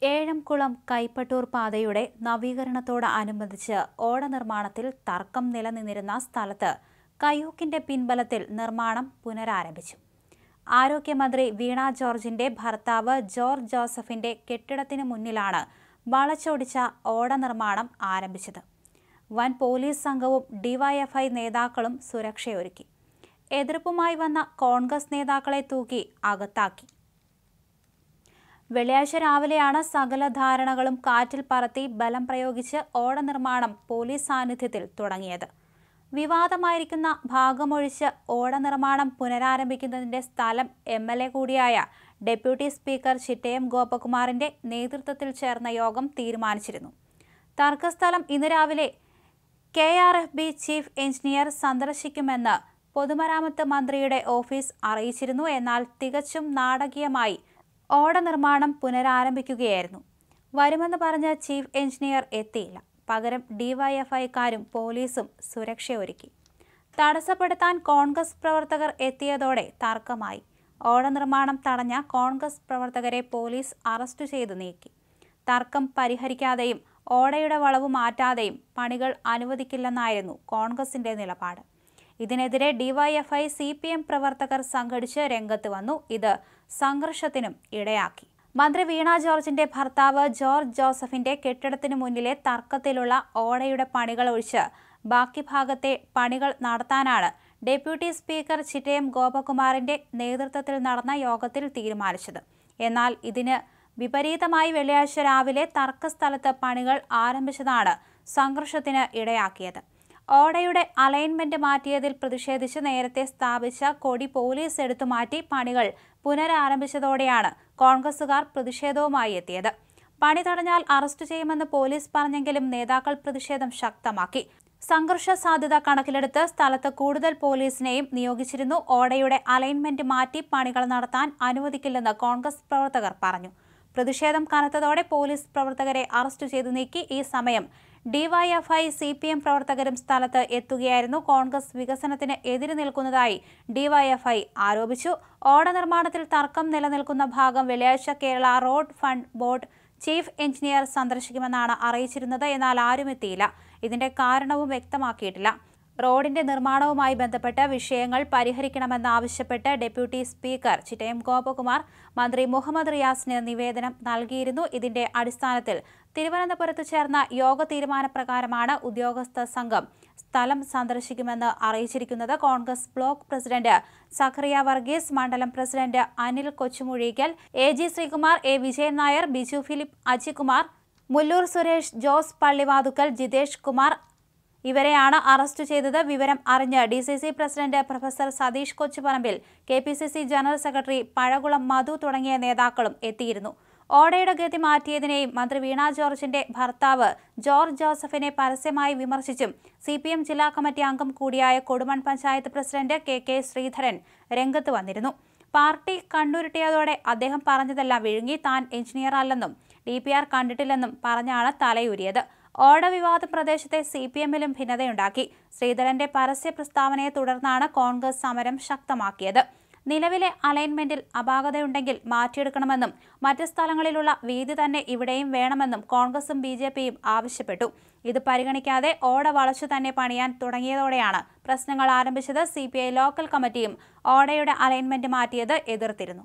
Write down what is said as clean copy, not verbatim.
ഏഴംകുളം കൈപ്പട്ടൂർ പാതയുടെ നവീകരണത്തോടനുബന്ധിച്ച് ഓട നിർമ്മാണത്തിൽ തർക്കം നിലനിന്നിരുന്ന സ്ഥലത്ത് കയ്യൂക്കിന്റെ പിൻബലത്തിൽ നിർമ്മാണം പുനരാരംഭിച്ചു. ആരോഗ്യമന്ത്രി വീണ ജോർജിന്റെ ഭർത്താവ് ജോർജ് ജോസഫിന്റെ കെട്ടിടത്തിനു മുന്നിലാണ് വളച്ചൊടിച്ച ഓട നിർമ്മാണം ആരംഭിച്ചത്. വൻ പോലീസ് സംഘവും ഡിവൈഎഫ്ഐ നേതാക്കളും സുരക്ഷയൊരുക്കി. എതിർപ്പുമായി വന്ന കോൺഗ്രസ് നേതാക്കളെ തൂക്കി അകത്താക്കി. വെള്ളിയാഴ്ച രാവിലെയാണ് സകല ധാരണകളും കാറ്റിൽ പറത്തി ബലം പ്രയോഗിച്ച് ഓട നിർമ്മാണം പോലീസ് സാന്നിധ്യത്തിൽ തുടങ്ങിയത്. വിവാദമായിരിക്കുന്ന ഭാഗമൊഴിച്ച് ഓട നിർമ്മാണം പുനരാരംഭിക്കുന്നതിന്റെ സ്ഥലം MLA കൂടിയായ ഡെപ്യൂട്ടി സ്പീക്കർ ചിറ്റയം ഗോപകുമാറിന്റെ നേതൃത്വത്തിൽ ചേർന്ന യോഗം തീരുമാനിച്ചിരുന്നു. തർക്കസ്ഥലം ഇന്ന് രാവിലെ KRFB ചീഫ് എഞ്ചിനീയർ സന്ദർശിക്കുമെന്ന് പൊതുമരാമത്ത് മന്ത്രിയുടെ ഓഫീസ് അറിയിച്ചിരുന്നു. എന്നാൽ തികച്ചും നാടകീയമായി ഓട നിർമ്മാണം പുനരാരംഭിക്കുകയായിരുന്നു. വരുമെന്ന് പറഞ്ഞ് ചീഫ് എഞ്ചിനീയർ എത്തിയില്ല. പകരം ഡിവൈഎഫ്ഐക്കാരും പോലീസും സുരക്ഷയൊരുക്കി. തടസ്സപ്പെടുത്താൻ കോൺഗ്രസ് പ്രവർത്തകർ എത്തിയതോടെ തർക്കമായി. ഓട നിർമ്മാണം തടഞ്ഞ കോൺഗ്രസ് പ്രവർത്തകരെ പോലീസ് അറസ്റ്റ് ചെയ്തു നീക്കി. തർക്കം പരിഹരിക്കാതെയും ഓടയുടെ വളവ് മാറ്റാതെയും പണികൾ അനുവദിക്കില്ലെന്നായിരുന്നു കോൺഗ്രസിന്റെ നിലപാട്. ഇതിനെതിരെ ഡിവൈഎഫ്ഐ CPM പ്രവർത്തകർ സംഘടിച്ച് രംഗത്ത് വന്നു. ഇത് സംഘർഷത്തിനും ഇടയാക്കി. മന്ത്രി വീണ ജോർജിന്റെ ഭർത്താവ് ജോർജ് ജോസഫിന്റെ കെട്ടിടത്തിനു മുന്നിലെ തർക്കത്തിലുള്ള ഓടയുടെ പണികൾ ഒഴിച്ച് ബാക്കി ഭാഗത്തെ പണികൾ നടത്താനാണ് ഡെപ്യൂട്ടി സ്പീക്കർ ചിറ്റയം ഗോപകുമാറിന്റെ നേതൃത്വത്തിൽ നടന്ന യോഗത്തിൽ തീരുമാനിച്ചത്. എന്നാൽ ഇതിന് വിപരീതമായി വെള്ളിയാഴ്ച രാവിലെ തർക്കസ്ഥലത്ത് പണികൾ ആരംഭിച്ചതാണ് സംഘർഷത്തിന് ഇടയാക്കിയത്. ഓടയുടെ അലൈൻമെന്റ് മാറ്റിയതിൽ പ്രതിഷേധിച്ച് നേരത്തെ സ്ഥാപിച്ച കൊടി പോലീസ് എടുത്തുമാറ്റി പണികൾ പുനരാരംഭിച്ചതോടെയാണ് കോൺഗ്രസുകാർ പ്രതിഷേധവുമായി എത്തിയത്. പണി തടഞ്ഞാൽ അറസ്റ്റ് ചെയ്യുമെന്ന് പോലീസ് പറഞ്ഞെങ്കിലും നേതാക്കൾ പ്രതിഷേധം ശക്തമാക്കി. സംഘർഷ സാധ്യത കണക്കിലെടുത്ത് സ്ഥലത്ത് കൂടുതൽ പോലീസിനെയും നിയോഗിച്ചിരുന്നു. ഓടയുടെ അലൈൻമെന്റ് മാറ്റി പണികൾ നടത്താൻ അനുവദിക്കില്ലെന്ന് കോൺഗ്രസ് പ്രവർത്തകർ പറഞ്ഞു. പ്രതിഷേധം കനത്തതോടെ പോലീസ് പ്രവർത്തകരെ അറസ്റ്റ് ചെയ്തു നീക്കി. ഈ സമയം ഡിവൈഎഫ്ഐ CPM പ്രവർത്തകരും സ്ഥലത്ത് എത്തുകയായിരുന്നു. കോൺഗ്രസ് വികസനത്തിന് എതിര് നിൽക്കുന്നതായി ഡിവൈഎഫ്ഐ ആരോപിച്ചു. ഓട നിർമ്മാണത്തിൽ തർക്കം നിലനിൽക്കുന്ന ഭാഗം വെള്ളിയാഴ്ച Kerala road fund board chief engineer സന്ദർശിക്കുമെന്നാണ് അറിയിച്ചിരുന്നത്. എന്നാൽ ആരും എത്തിയില്ല. ഇതിന്റെ കാരണവും വ്യക്തമാക്കിയിട്ടില്ല. റോഡിന്റെ നിർമ്മാണവുമായി ബന്ധപ്പെട്ട വിഷയങ്ങൾ പരിഹരിക്കണമെന്നാവശ്യപ്പെട്ട് ഡെപ്യൂട്ടി സ്പീക്കർ ചിറ്റയം ഗോപകുമാർ മന്ത്രി മുഹമ്മദ് റിയാസിന് നിവേദനം നൽകിയിരുന്നു. ഇതിന്റെ അടിസ്ഥാനത്തിൽ തിരുവനന്തപുരത്ത് ചേർന്ന യോഗ തീരുമാനപ്രകാരമാണ് ഉദ്യോഗസ്ഥ സംഘം സ്ഥലം സന്ദർശിക്കുമെന്ന് അറിയിച്ചിരിക്കുന്നത്. Congress block president Zacharia Varghese, മണ്ഡലം president Anil Kochumuzhikkal, AG Sreekumar, A Vijayan Nair, Biju Philip, Ajikumar, Mulloor Suresh, Jose Pallivathukkal, Jithesh Kumar ഇവരെയാണ് അറസ്റ്റ് ചെയ്തത്. വിവരം അറിഞ്ഞ് DCC president professor Satheesh Kochuparambil, KPCC general secretary Pazhakulam Madhu തുടങ്ങിയ നേതാക്കളും എത്തിയിരുന്നു. ഓടയുടെ ഗതി മാറ്റിയതിനെയും മന്ത്രി വീണ ജോർജിന്റെ ഭർത്താവ് ജോർജ് ജോസഫിനെ പരസ്യമായി വിമർശിച്ചും CPM ജില്ലാ കമ്മിറ്റി അംഗം കൂടിയായ കൊടുമൺ പഞ്ചായത്ത് പ്രസിഡന്റ് KK ശ്രീധരൻ രംഗത്ത് വന്നിരുന്നു. പാർട്ടി കണ്ണുരുട്ടിയതോടെ അദ്ദേഹം പറഞ്ഞതെല്ലാം വിഴുങ്ങി. താൻ എഞ്ചിനീയർ അല്ലെന്നും DPR കണ്ടിട്ടില്ലെന്നും പറഞ്ഞാണ് തലയൂരിയത്. ഓട വിവാദ പ്രദേശത്തെ CPMലും ഭിന്നതയുണ്ടാക്കി. ശ്രീധരന്റെ പരസ്യ പ്രസ്താവനയെ തുടർന്നാണ് കോൺഗ്രസ് സമരം ശക്തമാക്കിയത്. നിലവിലെ അലൈൻമെന്റിൽ അപാകതയുണ്ടെങ്കിൽ മാറ്റിയെടുക്കണമെന്നും മറ്റ് സ്ഥലങ്ങളിലുള്ള വീതി തന്നെ ഇവിടെയും വേണമെന്നും കോൺഗ്രസും BJPയും ആവശ്യപ്പെട്ടു. ഇത് പരിഗണിക്കാതെ ഓട വളച്ചു തന്നെ പണിയാൻ തുടങ്ങിയതോടെയാണ് പ്രശ്നങ്ങൾ ആരംഭിച്ചത്. CPI ലോക്കൽ കമ്മിറ്റിയും ഓടയുടെ അലൈൻമെന്റ് മാറ്റിയത് എതിർത്തിരുന്നു.